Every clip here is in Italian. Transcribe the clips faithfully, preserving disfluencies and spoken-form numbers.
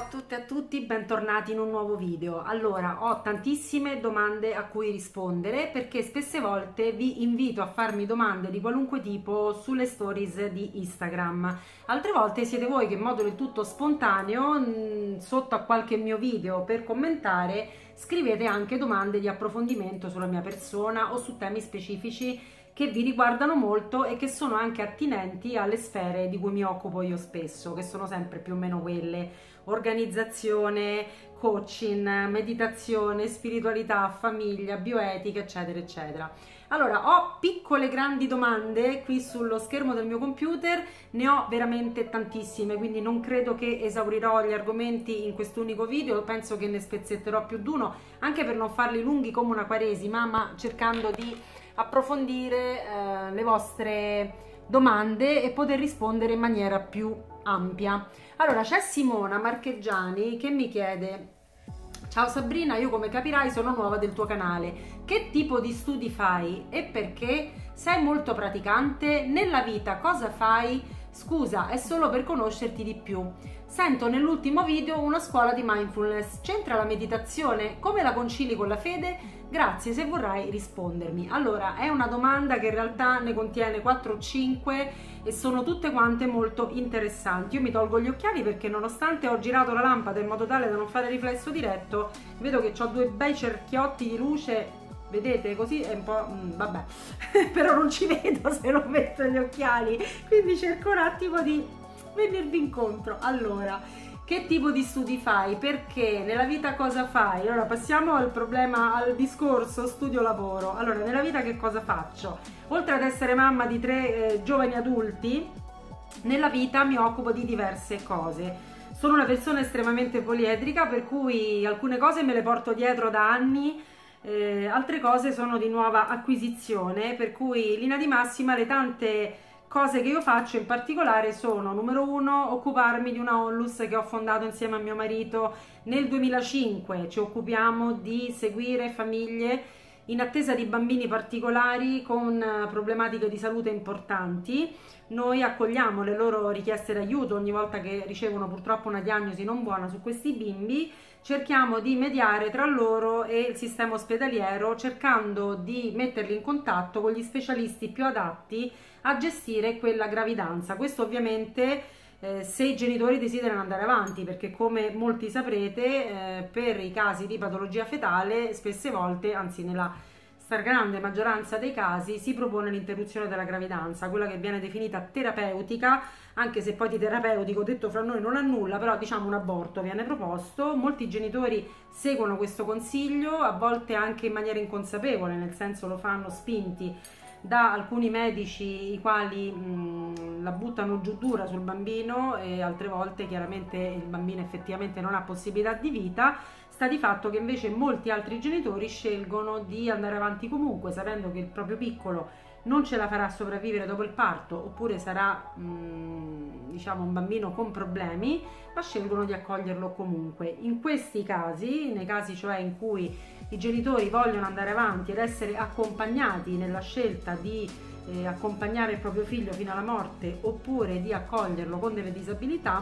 tutte e a tutti, bentornati in un nuovo video. Allora, ho tantissime domande a cui rispondere perché spesse volte vi invito a farmi domande di qualunque tipo sulle stories di Instagram. Altre volte siete voi che in modo del tutto spontaneo, mh, sotto a qualche mio video per commentare, scrivete anche domande di approfondimento sulla mia persona o su temi specifici che vi riguardano molto e che sono anche attinenti alle sfere di cui mi occupo io spesso, che sono sempre più o meno quelle: organizzazione, coaching, meditazione, spiritualità, famiglia, bioetica, eccetera, eccetera. Allora, ho piccole grandi domande qui sullo schermo del mio computer, ne ho veramente tantissime, quindi non credo che esaurirò gli argomenti in quest'unico video, penso che ne spezzetterò più di uno, anche per non farli lunghi come una quaresima, ma cercando di approfondire eh, le vostre domande e poter rispondere in maniera più ampia. Allora, c'è Simona Marcheggiani che mi chiede: ciao Sabrina, io come capirai sono nuova del tuo canale, che tipo di studi fai e perché? Sei molto praticante? Nella vita cosa fai? Scusa, è solo per conoscerti di più. Sento nell'ultimo video una scuola di mindfulness, c'entra la meditazione? Come la concili con la fede? Grazie se vorrai rispondermi. Allora, è una domanda che in realtà ne contiene quattro o cinque e sono tutte quante molto interessanti. Io mi tolgo gli occhiali perché, nonostante ho girato la lampada in modo tale da non fare riflesso diretto, vedo che ho due bei cerchiotti di luce. Vedete? Così è un po'... Mm, vabbè, però non ci vedo se non metto gli occhiali, quindi cerco un attimo di venirvi incontro. Allora, che tipo di studi fai? Perché? Nella vita cosa fai? Allora, passiamo al problema, al discorso studio-lavoro. Allora, nella vita che cosa faccio? Oltre ad essere mamma di tre eh, giovani adulti, nella vita mi occupo di diverse cose. Sono una persona estremamente poliedrica, per cui alcune cose me le porto dietro da anni, Eh, altre cose sono di nuova acquisizione, per cui in linea di massima le tante cose che io faccio in particolare sono: numero uno, occuparmi di una onlus che ho fondato insieme a mio marito nel duemilacinque. Ci occupiamo di seguire famiglie in attesa di bambini particolari con problematiche di salute importanti. Noi accogliamo le loro richieste d'aiuto ogni volta che ricevono purtroppo una diagnosi non buona su questi bimbi. Cerchiamo di mediare tra loro e il sistema ospedaliero, cercando di metterli in contatto con gli specialisti più adatti a gestire quella gravidanza. Questo ovviamente eh, se i genitori desiderano andare avanti, perché come molti saprete eh, per i casi di patologia fetale spesse volte, anzi nella stragrande maggioranza dei casi, si propone l'interruzione della gravidanza, quella che viene definita terapeutica, anche se poi di terapeutico, detto fra noi, non ha nulla, però diciamo un aborto viene proposto. Molti genitori seguono questo consiglio, a volte anche in maniera inconsapevole, nel senso lo fanno spinti da alcuni medici i quali mh, la buttano giù dura sul bambino, e altre volte chiaramente il bambino effettivamente non ha possibilità di vita. Sta di fatto che invece molti altri genitori scelgono di andare avanti comunque, sapendo che il proprio piccolo non ce la farà sopravvivere dopo il parto, oppure sarà mh, diciamo un bambino con problemi, ma scelgono di accoglierlo comunque. In questi casi, nei casi cioè in cui i genitori vogliono andare avanti ed essere accompagnati nella scelta di eh, accompagnare il proprio figlio fino alla morte, oppure di accoglierlo con delle disabilità,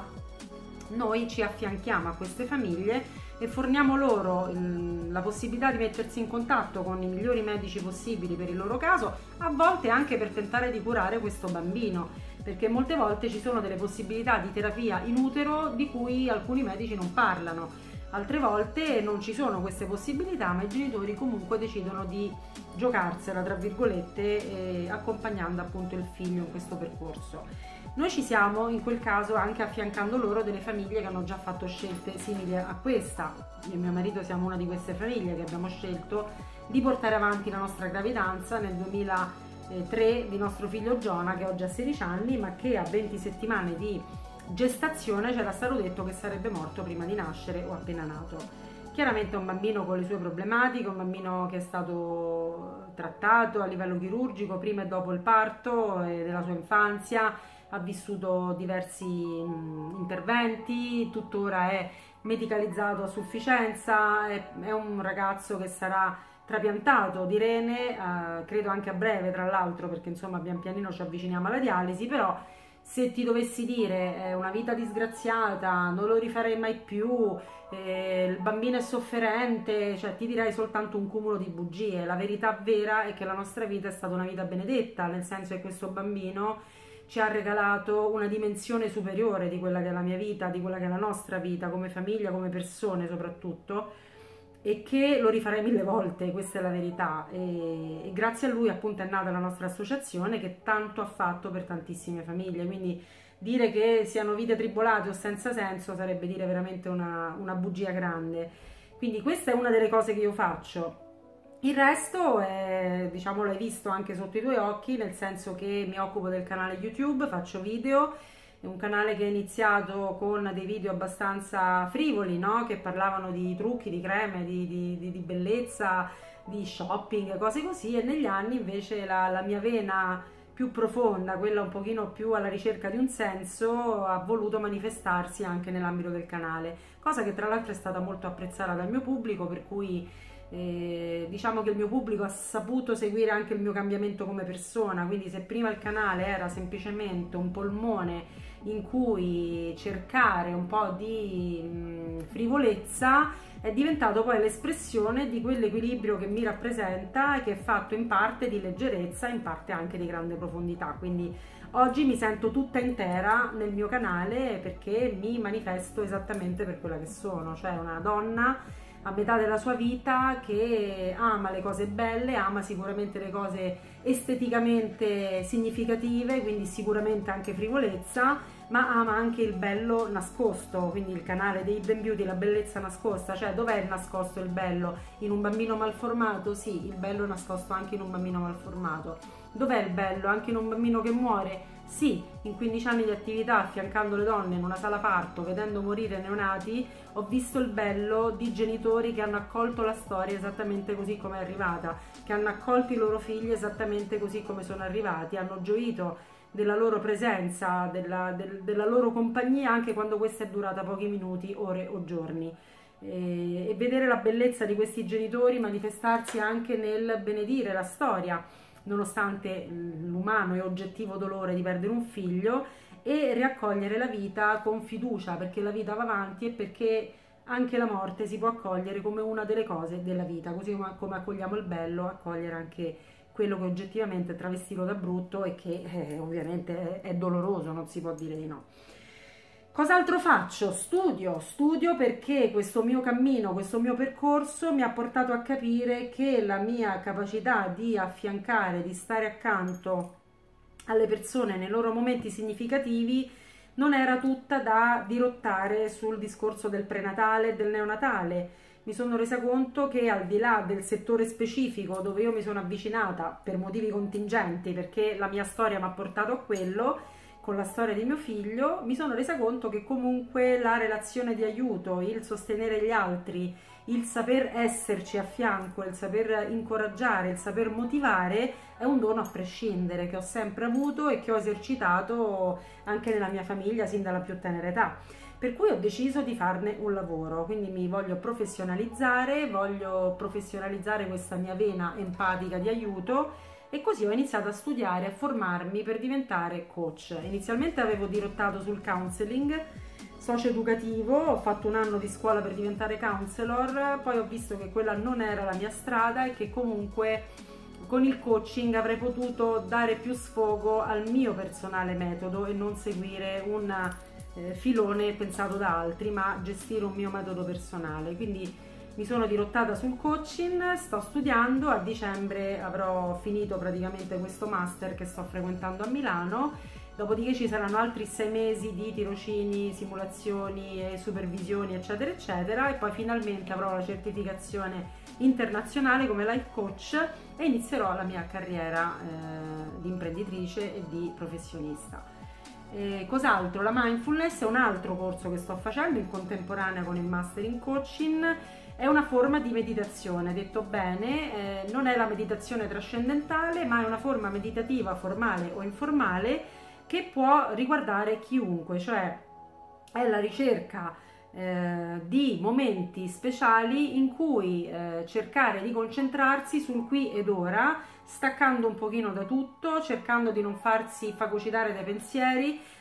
noi ci affianchiamo a queste famiglie e forniamo loro mh, la possibilità di mettersi in contatto con i migliori medici possibili per il loro caso, a volte anche per tentare di curare questo bambino, perché molte volte ci sono delle possibilità di terapia in utero di cui alcuni medici non parlano. Altre volte non ci sono queste possibilità, ma i genitori comunque decidono di giocarsela, tra virgolette, eh, accompagnando appunto il figlio in questo percorso. Noi ci siamo in quel caso anche affiancando loro delle famiglie che hanno già fatto scelte simili a questa. Io e mio marito siamo una di queste famiglie che abbiamo scelto di portare avanti la nostra gravidanza nel duemilatré di nostro figlio Giona, che oggi ha sedici anni, ma che a venti settimane di gestazione c'era stato detto che sarebbe morto prima di nascere o appena nato. Chiaramente è un bambino con le sue problematiche, un bambino che è stato trattato a livello chirurgico prima e dopo il parto e della sua infanzia, ha vissuto diversi mh, interventi, tuttora è medicalizzato a sufficienza, è, è un ragazzo che sarà trapiantato di rene, eh, credo anche a breve tra l'altro, perché insomma pian pianino ci avviciniamo alla dialisi, però se ti dovessi dire è una vita disgraziata, non lo rifarei mai più, eh, il bambino è sofferente, cioè ti direi soltanto un cumulo di bugie. La verità vera è che la nostra vita è stata una vita benedetta, nel senso che questo bambino ci ha regalato una dimensione superiore di quella che è la mia vita, di quella che è la nostra vita, come famiglia, come persone soprattutto, e che lo rifarei mille volte, questa è la verità. E, e grazie a lui appunto è nata la nostra associazione, che tanto ha fatto per tantissime famiglie. Quindi dire che siano vite tribolate o senza senso sarebbe dire veramente una, una bugia grande. Quindi questa è una delle cose che io faccio. Il resto è, diciamo, l'hai visto anche sotto i tuoi occhi, nel senso che mi occupo del canale YouTube, faccio video, è un canale che è iniziato con dei video abbastanza frivoli, no? Che parlavano di trucchi, di creme, di, di, di, di bellezza, di shopping, cose così, e negli anni invece la, la mia vena più profonda, quella un pochino più alla ricerca di un senso, ha voluto manifestarsi anche nell'ambito del canale, cosa che tra l'altro è stata molto apprezzata dal mio pubblico, per cui Eh, diciamo che il mio pubblico ha saputo seguire anche il mio cambiamento come persona. Quindi se prima il canale era semplicemente un polmone in cui cercare un po' di mh, frivolezza, è diventato poi l'espressione di quell'equilibrio che mi rappresenta e che è fatto in parte di leggerezza, in parte anche di grande profondità. Quindi oggi mi sento tutta intera nel mio canale, perché mi manifesto esattamente per quella che sono, cioè una donna a metà della sua vita che ama le cose belle, ama sicuramente le cose esteticamente significative, quindi sicuramente anche frivolezza, ma ama anche il bello nascosto, quindi il canale dei Ben Beauty, la bellezza nascosta. Cioè, dov'è il nascosto, il bello? In un bambino malformato? Sì, il bello è nascosto anche in un bambino malformato. Dov'è il bello? Anche in un bambino che muore? Sì, in quindici anni di attività affiancando le donne in una sala parto, vedendo morire neonati, ho visto il bello di genitori che hanno accolto la storia esattamente così come è arrivata, che hanno accolto i loro figli esattamente così come sono arrivati, hanno gioito della loro presenza, della, del, della loro compagnia, anche quando questa è durata pochi minuti, ore o giorni. E, e vedere la bellezza di questi genitori manifestarsi anche nel benedire la storia, nonostante l'umano e oggettivo dolore di perdere un figlio, e riaccogliere la vita con fiducia, perché la vita va avanti e perché anche la morte si può accogliere come una delle cose della vita, così come accogliamo il bello, accogliere anche quello che oggettivamente è travestito da brutto e che eh, ovviamente è, è doloroso, non si può dire di no. Cos'altro faccio? Studio, studio perché questo mio cammino, questo mio percorso mi ha portato a capire che la mia capacità di affiancare, di stare accanto alle persone nei loro momenti significativi non era tutta da dirottare sul discorso del prenatale e del neonatale. Mi sono resa conto che al di là del settore specifico dove io mi sono avvicinata per motivi contingenti, perché la mia storia mi ha portato a quello, con la storia di mio figlio, mi sono resa conto che comunque la relazione di aiuto, il sostenere gli altri, il saper esserci a fianco, il saper incoraggiare, il saper motivare è un dono a prescindere, che ho sempre avuto e che ho esercitato anche nella mia famiglia sin dalla più tenera età. Per cui ho deciso di farne un lavoro, quindi mi voglio professionalizzare, voglio professionalizzare questa mia vena empatica di aiuto, e così ho iniziato a studiare, a formarmi per diventare coach. Inizialmente avevo dirottato sul counseling socio-educativo, ho fatto un anno di scuola per diventare counselor, poi ho visto che quella non era la mia strada e che comunque con il coaching avrei potuto dare più sfogo al mio personale metodo e non seguire un eh, filone pensato da altri, ma gestire un mio metodo personale. Quindi mi sono dirottata sul coaching, sto studiando, a dicembre avrò finito praticamente questo master che sto frequentando a Milano, dopodiché ci saranno altri sei mesi di tirocini, simulazioni e supervisioni eccetera eccetera, e poi finalmente avrò la certificazione internazionale come life coach e inizierò la mia carriera eh, di imprenditrice e di professionista. Eh, cos'altro? La mindfulness è un altro corso che sto facendo in contemporanea con il master in coaching. È una forma di meditazione, detto bene, eh, non è la meditazione trascendentale, ma è una forma meditativa formale o informale che può riguardare chiunque, cioè è la ricerca eh, di momenti speciali in cui eh, cercare di concentrarsi sul qui ed ora, staccando un pochino da tutto, cercando di non farsi fagocitare dai pensieri,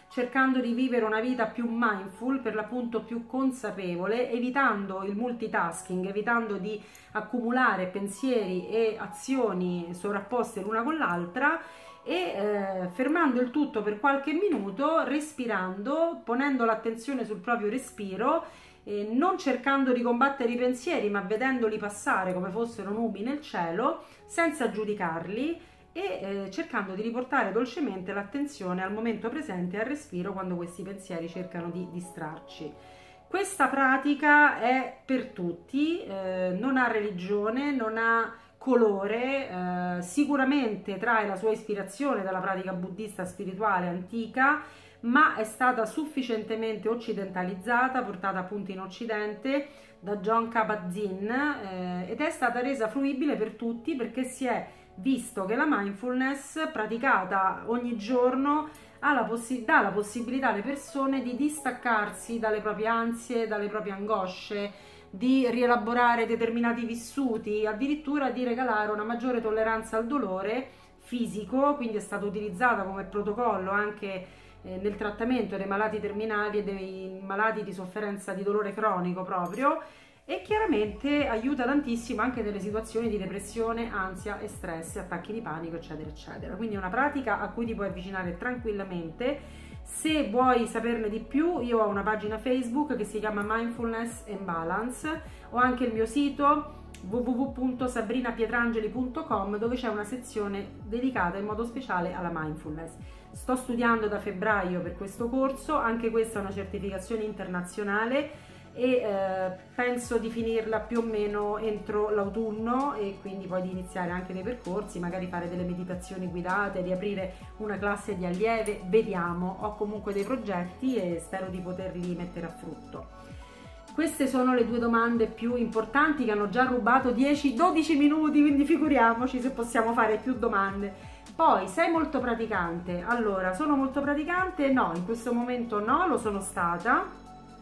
cercando di vivere una vita più mindful, per l'appunto più consapevole, evitando il multitasking, evitando di accumulare pensieri e azioni sovrapposte l'una con l'altra, e eh, fermando il tutto per qualche minuto, respirando, ponendo l'attenzione sul proprio respiro, eh, non cercando di combattere i pensieri, ma vedendoli passare come fossero nubi nel cielo, senza giudicarli, e eh, cercando di riportare dolcemente l'attenzione al momento presente e al respiro quando questi pensieri cercano di distrarci. Questa pratica è per tutti, eh, non ha religione, non ha colore, eh, sicuramente trae la sua ispirazione dalla pratica buddista spirituale antica, ma è stata sufficientemente occidentalizzata, portata appunto in Occidente da Jon Kabat-Zinn, eh, ed è stata resa fruibile per tutti perché si è visto che la mindfulness praticata ogni giorno ha la possi- dà la possibilità alle persone di distaccarsi dalle proprie ansie, dalle proprie angosce, di rielaborare determinati vissuti, addirittura di regalare una maggiore tolleranza al dolore fisico, quindi è stata utilizzata come protocollo anche eh, nel trattamento dei malati terminali e dei malati di sofferenza di dolore cronico proprio, e chiaramente aiuta tantissimo anche nelle situazioni di depressione, ansia e stress, attacchi di panico, eccetera eccetera. Quindi è una pratica a cui ti puoi avvicinare tranquillamente. Se vuoi saperne di più, io ho una pagina Facebook che si chiama Mindfulness and Balance, ho anche il mio sito w w w punto sabrina pietrangeli punto com, dove c'è una sezione dedicata in modo speciale alla mindfulness. Sto studiando da febbraio per questo corso, anche questa è una certificazione internazionale, e eh, penso di finirla più o meno entro l'autunno, e quindi poi di iniziare anche dei percorsi, magari fare delle meditazioni guidate, di aprire una classe di allieve, vediamo. Ho comunque dei progetti e spero di poterli mettere a frutto. Queste sono le due domande più importanti, che hanno già rubato dieci dodici minuti, quindi figuriamoci se possiamo fare più domande. Poi, sei molto praticante? Allora, sono molto praticante? No, in questo momento no, lo sono stata.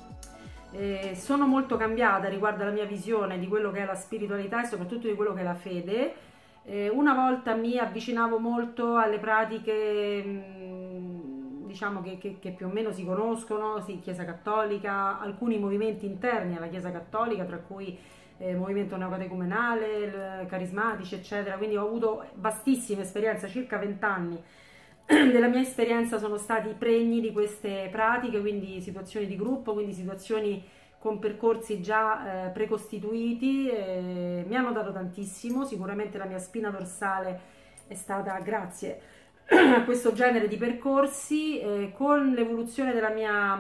Eh, sono molto cambiata riguardo alla mia visione di quello che è la spiritualità e soprattutto di quello che è la fede. Eh, una volta mi avvicinavo molto alle pratiche, mh, diciamo che, che, che più o meno si conoscono, sì, Chiesa Cattolica, alcuni movimenti interni alla Chiesa Cattolica, tra cui eh, movimento neocatecumenale, carismatici, eccetera. Quindi ho avuto vastissime esperienze, circa vent'anni della mia esperienza sono stati pregni di queste pratiche, quindi situazioni di gruppo, quindi situazioni con percorsi già eh, precostituiti, eh, mi hanno dato tantissimo. Sicuramente la mia spina dorsale è stata grazie a questo genere di percorsi. Eh, con l'evoluzione della mia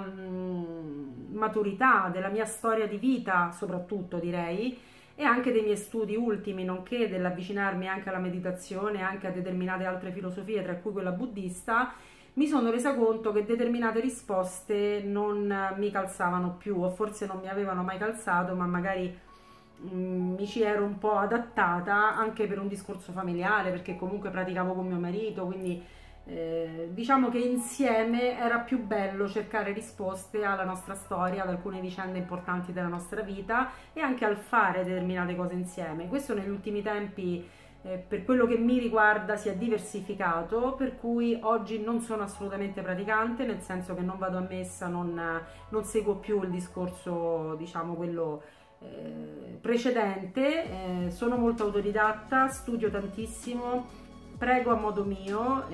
mh, maturità, della mia storia di vita soprattutto direi, e anche dei miei studi ultimi, nonché dell'avvicinarmi anche alla meditazione, anche a determinate altre filosofie, tra cui quella buddista, mi sono resa conto che determinate risposte non mi calzavano più, o forse non mi avevano mai calzato, ma magari mh, mi ci ero un po' adattata anche per un discorso familiare, perché comunque praticavo con mio marito, quindi Eh, diciamo che insieme era più bello cercare risposte alla nostra storia, ad alcune vicende importanti della nostra vita, e anche al fare determinate cose insieme. Questo negli ultimi tempi, eh, per quello che mi riguarda, si è diversificato, per cui oggi non sono assolutamente praticante, nel senso che non vado a messa, non, non seguo più il discorso, diciamo, quello eh, precedente. Eh, sono molto autodidatta, studio tantissimo, prego a modo mio,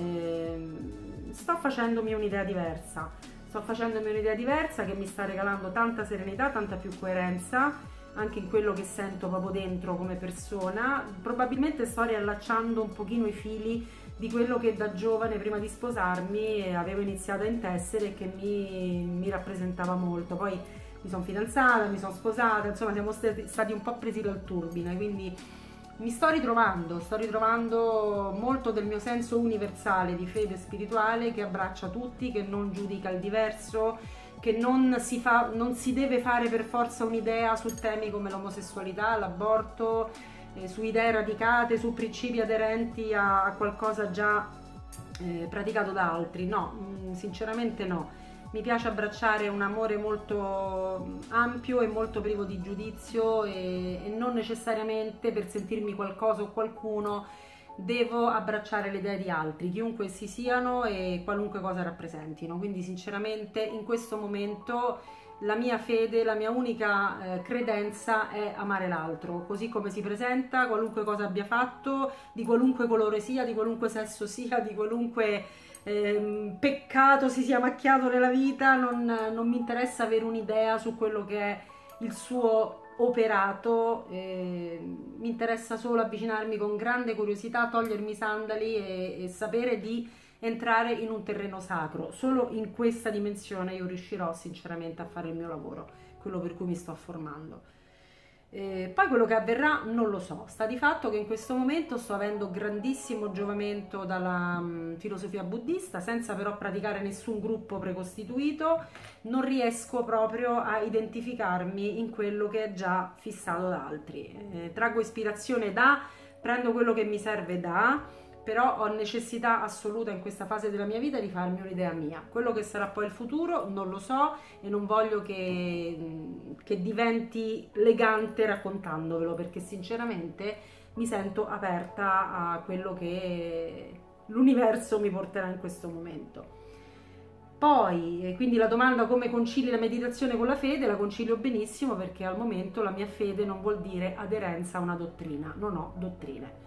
ehm, sto facendomi un'idea diversa, sto facendomi un'idea diversa che mi sta regalando tanta serenità, tanta più coerenza, anche in quello che sento proprio dentro come persona. Probabilmente sto riallacciando un pochino i fili di quello che da giovane, prima di sposarmi, avevo iniziato a intessere e che mi, mi rappresentava molto. Poi mi sono fidanzata, mi sono sposata, insomma siamo stati, stati un po' presi dal turbine, quindi mi sto ritrovando, sto ritrovando molto del mio senso universale di fede spirituale, che abbraccia tutti, che non giudica il diverso, che non si, fa, non si deve fare per forza un'idea su temi come l'omosessualità, l'aborto, eh, su idee radicate, su principi aderenti a, a qualcosa già eh, praticato da altri. No, mh, sinceramente no. Mi piace abbracciare un amore molto ampio e molto privo di giudizio, e, e non necessariamente per sentirmi qualcosa o qualcuno devo abbracciare le idee di altri, chiunque essi siano e qualunque cosa rappresentino. Quindi sinceramente in questo momento la mia fede, la mia unica eh, credenza è amare l'altro, così come si presenta, qualunque cosa abbia fatto, di qualunque colore sia, di qualunque sesso sia, di qualunque eh, peccato si sia macchiato nella vita, non, non mi interessa avere un'idea su quello che è il suo operato, eh, mi interessa solo avvicinarmi con grande curiosità, togliermi i sandali e, e sapere di entrare in un terreno sacro. Solo in questa dimensione io riuscirò sinceramente a fare il mio lavoro, quello per cui mi sto formando. Eh, poi quello che avverrà non lo so, sta di fatto che in questo momento sto avendo grandissimo giovamento dalla um, filosofia buddista, senza però praticare nessun gruppo precostituito. Non riesco proprio a identificarmi in quello che è già fissato da altri. Eh, traggo ispirazione da, prendo quello che mi serve da, però ho necessità assoluta in questa fase della mia vita di farmi un'idea mia. Quello che sarà poi il futuro non lo so e non voglio che, che diventi elegante raccontandovelo, perché sinceramente mi sento aperta a quello che l'universo mi porterà in questo momento. Poi, quindi la domanda come concili la meditazione con la fede, la concilio benissimo, perché al momento la mia fede non vuol dire aderenza a una dottrina, non ho dottrine.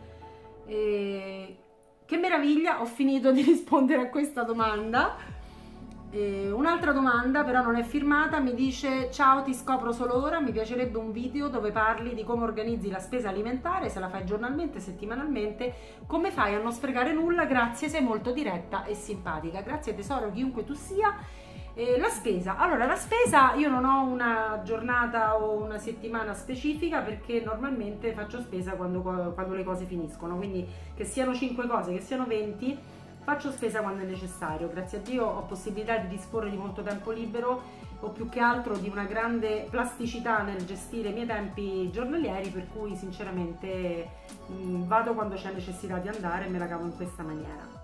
E che meraviglia, ho finito di rispondere a questa domanda. E un'altra domanda però non è firmata, mi dice: ciao, ti scopro solo ora, mi piacerebbe un video dove parli di come organizzi la spesa alimentare, se la fai giornalmente, settimanalmente, come fai a non sprecare nulla, grazie, sei molto diretta e simpatica. Grazie tesoro, chiunque tu sia. Eh, la spesa, allora la spesa io non ho una giornata o una settimana specifica, perché normalmente faccio spesa quando, quando le cose finiscono, quindi che siano cinque cose, che siano venti, faccio spesa quando è necessario. Grazie a Dio ho possibilità di disporre di molto tempo libero, o più che altro di una grande plasticità nel gestire i miei tempi giornalieri, per cui sinceramente mh, vado quando c'è necessità di andare e me la cavo in questa maniera.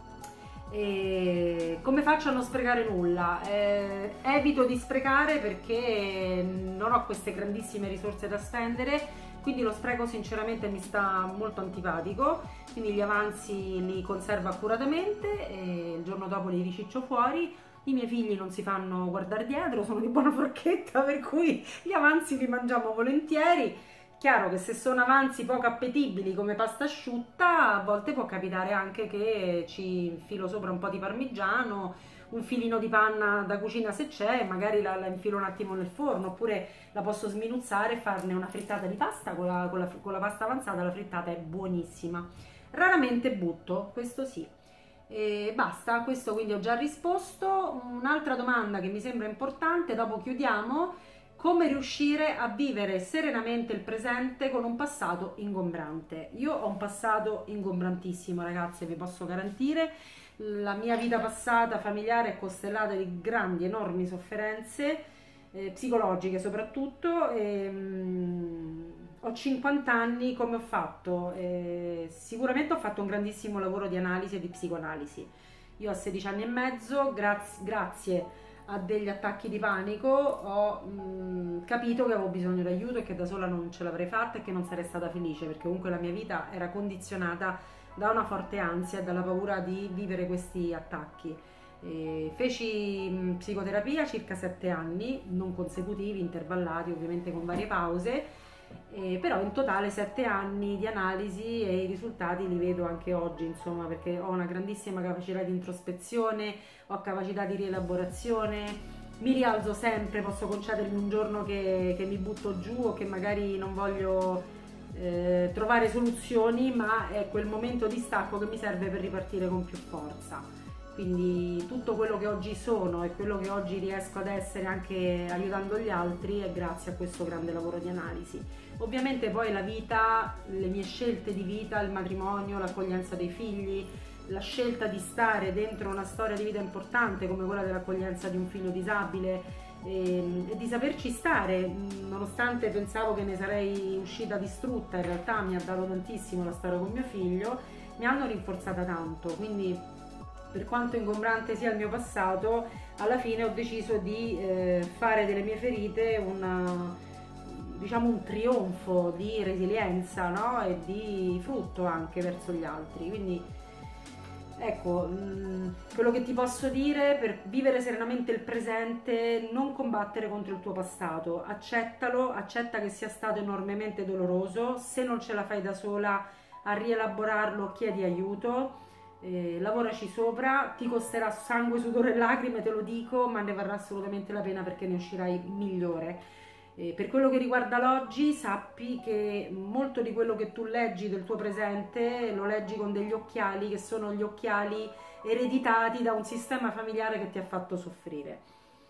E come faccio a non sprecare nulla? Eh, evito di sprecare perché non ho queste grandissime risorse da spendere, quindi lo spreco sinceramente mi sta molto antipatico, quindi gli avanzi li conservo accuratamente e il giorno dopo li riciccio fuori. I miei figli non si fanno guardare dietro, sono di buona forchetta, per cui gli avanzi li mangiamo volentieri. Chiaro che se sono avanzi poco appetibili come pasta asciutta, a volte può capitare anche che ci infilo sopra un po' di parmigiano, un filino di panna da cucina se c'è, magari la, la infilo un attimo nel forno, oppure la posso sminuzzare e farne una frittata di pasta con la, con la, con la pasta avanzata. La frittata è buonissima. Raramente butto, questo sì. E basta, questo quindi ho già risposto. Un'altra domanda che mi sembra importante, dopo chiudiamo: come riuscire a vivere serenamente il presente con un passato ingombrante? Io ho un passato ingombrantissimo, ragazze, vi posso garantire. La mia vita passata familiare è costellata di grandi, enormi sofferenze, eh, psicologiche soprattutto. E, mm, ho cinquanta anni, come ho fatto? Eh, sicuramente ho fatto un grandissimo lavoro di analisi e di psicoanalisi. Io a sedici anni e mezzo, grazie, grazie a degli attacchi di panico, ho mh, capito che avevo bisogno di aiuto e che da sola non ce l'avrei fatta e che non sarei stata felice, perché comunque la mia vita era condizionata da una forte ansia e dalla paura di vivere questi attacchi. E feci mh, psicoterapia circa sette anni, non consecutivi, intervallati ovviamente con varie pause, eh, però in totale sette anni di analisi, e i risultati li vedo anche oggi, insomma, perché ho una grandissima capacità di introspezione, ho capacità di rielaborazione, mi rialzo sempre, posso concedermi un giorno che, che mi butto giù o che magari non voglio eh, trovare soluzioni, ma è quel momento di stacco che mi serve per ripartire con più forza. Quindi tutto quello che oggi sono e quello che oggi riesco ad essere anche aiutando gli altri è grazie a questo grande lavoro di analisi. Ovviamente poi la vita, le mie scelte di vita, il matrimonio, l'accoglienza dei figli, la scelta di stare dentro una storia di vita importante come quella dell'accoglienza di un figlio disabile e, e di saperci stare, nonostante pensavo che ne sarei uscita distrutta, in realtà mi ha dato tantissimo la storia con mio figlio, mi hanno rinforzata tanto. Quindi per quanto ingombrante sia il mio passato, alla fine ho deciso di eh, fare delle mie ferite una, diciamo un trionfo di resilienza, no? E di frutto anche verso gli altri. Quindi ecco, mh, quello che ti posso dire: per vivere serenamente il presente, non combattere contro il tuo passato, accettalo, accetta che sia stato enormemente doloroso. Se non ce la fai da sola a rielaborarlo, chiedi aiuto, eh, lavoraci sopra, ti costerà sangue, sudore e lacrime, te lo dico, ma ne varrà assolutamente la pena, perché ne uscirai migliore. Eh, per quello che riguarda l'oggi, sappi che molto di quello che tu leggi del tuo presente lo leggi con degli occhiali che sono gli occhiali ereditati da un sistema familiare che ti ha fatto soffrire.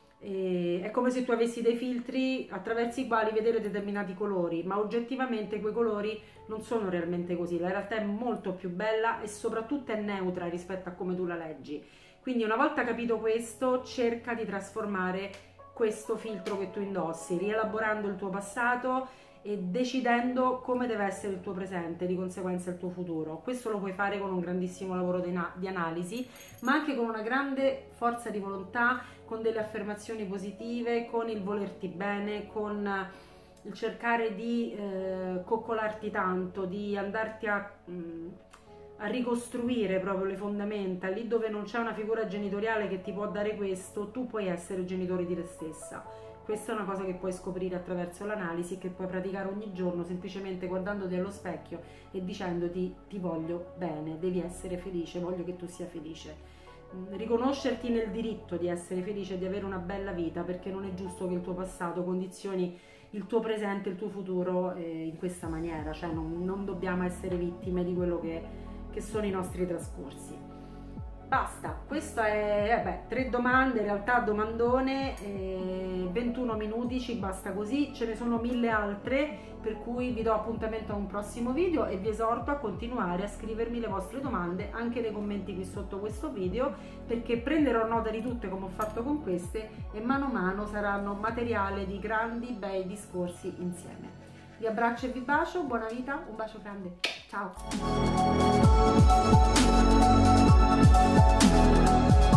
Eh, è come se tu avessi dei filtri attraverso i quali vedere determinati colori, ma oggettivamente quei colori non sono realmente così. La realtà è molto più bella e soprattutto è neutra rispetto a come tu la leggi. Quindi, una volta capito questo, cerca di trasformare questo filtro che tu indossi, rielaborando il tuo passato e decidendo come deve essere il tuo presente, di conseguenza il tuo futuro. Questo lo puoi fare con un grandissimo lavoro di, di analisi, ma anche con una grande forza di volontà, con delle affermazioni positive, con il volerti bene, con il cercare di eh, coccolarti tanto, di andarti a... Mh, a ricostruire proprio le fondamenta. Lì dove non c'è una figura genitoriale che ti può dare questo, tu puoi essere genitore di te stessa. Questa è una cosa che puoi scoprire attraverso l'analisi, che puoi praticare ogni giorno, semplicemente guardandoti allo specchio e dicendoti: ti voglio bene, devi essere felice, voglio che tu sia felice. Riconoscerti nel diritto di essere felice e di avere una bella vita, perché non è giusto che il tuo passato condizioni il tuo presente, il tuo futuro eh, in questa maniera. Cioè non, non dobbiamo essere vittime di quello che che sono i nostri trascorsi. Basta, questo è, eh beh, tre domande, in realtà domandone, eh, ventuno minuti, ci basta così. Ce ne sono mille altre, per cui vi do appuntamento a un prossimo video e vi esorto a continuare a scrivermi le vostre domande anche nei commenti qui sotto questo video, perché prenderò nota di tutte come ho fatto con queste e mano a mano saranno materiale di grandi bei discorsi insieme. Vi abbraccio e vi bacio, buona vita, un bacio grande, ciao!